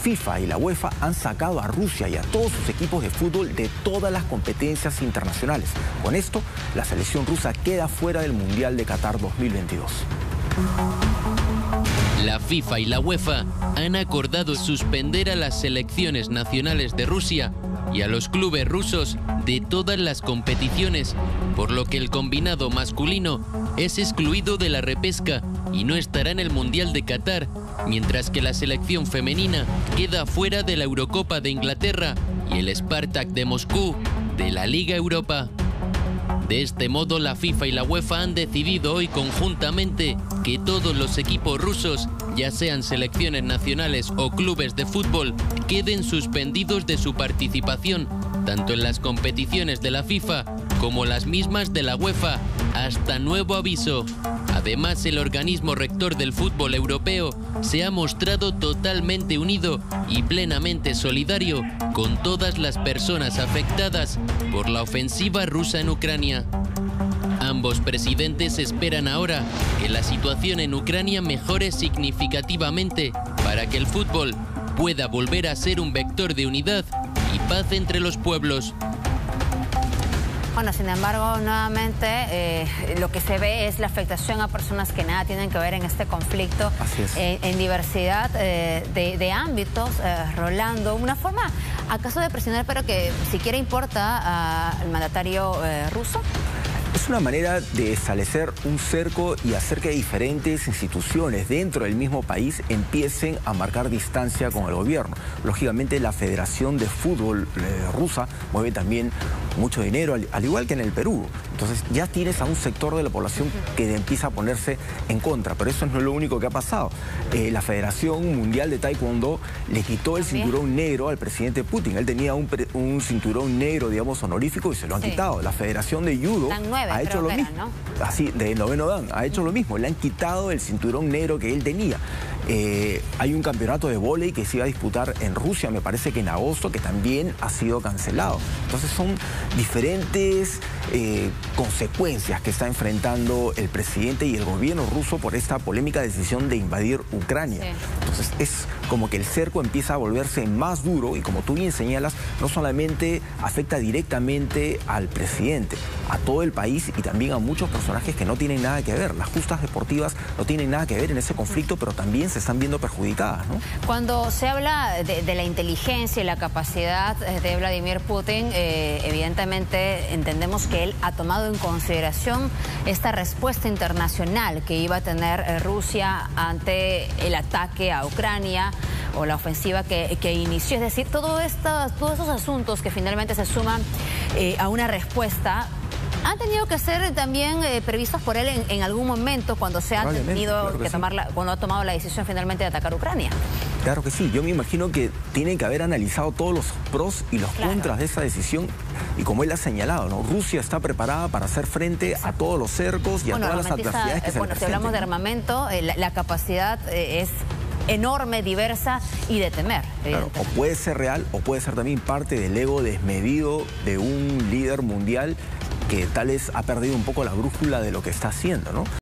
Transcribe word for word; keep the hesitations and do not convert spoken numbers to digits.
FIFA y la UEFA han sacado a Rusia y a todos sus equipos de fútbol de todas las competencias internacionales. Con esto, la selección rusa queda fuera del Mundial de Qatar dos mil veintidós. La FIFA y la UEFA han acordado suspender a las selecciones nacionales de Rusia y a los clubes rusos de todas las competiciones, por lo que el combinado masculino es excluido de la repesca y no estará en el Mundial de Qatar, mientras que la selección femenina queda fuera de la Eurocopa de Inglaterra y el Spartak de Moscú de la Liga Europa. De este modo, la FIFA y la UEFA han decidido hoy conjuntamente que todos los equipos rusos, ya sean selecciones nacionales o clubes de fútbol, queden suspendidos de su participación, tanto en las competiciones de la FIFA como las mismas de la UEFA, hasta nuevo aviso. Además, el organismo rector del fútbol europeo se ha mostrado totalmente unido y plenamente solidario con todas las personas afectadas por la ofensiva rusa en Ucrania. Ambos presidentes esperan ahora que la situación en Ucrania mejore significativamente para que el fútbol pueda volver a ser un vector de unidad y paz entre los pueblos. Bueno, sin embargo, nuevamente eh, lo que se ve es la afectación a personas que nada tienen que ver en este conflicto. Así es. Eh, en diversidad eh, de, de ámbitos, eh, Rolando. Una forma, acaso de presionar, pero que siquiera importa al mandatario eh, ruso. Es una manera de establecer un cerco y hacer que diferentes instituciones dentro del mismo país empiecen a marcar distancia con el gobierno. Lógicamente, la Federación de Fútbol eh, rusa mueve también mucho dinero, al, al igual que en el Perú. Entonces ya tienes a un sector de la población que empieza a ponerse en contra, pero eso no es lo único que ha pasado. Eh, la Federación Mundial de Taekwondo le quitó el ¿También? cinturón negro al presidente Putin. Él tenía un, un cinturón negro, digamos, honorífico, y se lo han Sí. quitado. La Federación de Judo Dan nueve, ha hecho creo lo que mismo. eran, ¿no? Así, de noveno dan, ha hecho lo mismo. Le han quitado el cinturón negro que él tenía. Eh, hay un campeonato de vóley que se iba a disputar en Rusia, me parece que en agosto, que también ha sido cancelado. Entonces son diferentes eh, consecuencias que está enfrentando el presidente y el gobierno ruso por esta polémica decisión de invadir Ucrania. Sí. Entonces es como que el cerco empieza a volverse más duro y, como tú bien señalas, no solamente afecta directamente al presidente, a todo el país y también a muchos personajes que no tienen nada que ver. Las justas deportivas no tienen nada que ver en ese conflicto, pero también se están viendo perjudicadas, ¿no? Cuando se habla de, de la inteligencia y la capacidad de Vladimir Putin, eh, evidentemente entendemos que él ha tomado en consideración esta respuesta internacional que iba a tener eh, Rusia ante el ataque a Ucrania o la ofensiva que, que inició. Es decir, todo esto, todos esos asuntos que finalmente se suman eh, a una respuesta han tenido que ser también eh, previstos por él en, en algún momento cuando se ha tenido claro que que sí. tomar la, cuando ha tomado la decisión finalmente de atacar Ucrania. Claro que sí, yo me imagino que tienen que haber analizado todos los pros y los Claro. contras de esa decisión, y como él ha señalado, ¿no? Rusia está preparada para hacer frente a todos los cercos y a Bueno, todas las armamentista, adversidades que eh, se bueno, le si hablamos de presenten, ¿no? armamento, eh, la, la capacidad eh, es enorme, diversa y de temer. Claro, o evidentemente. puede ser real o puede ser también parte del ego desmedido de un líder mundial que tal vez ha perdido un poco la brújula de lo que está haciendo, ¿no?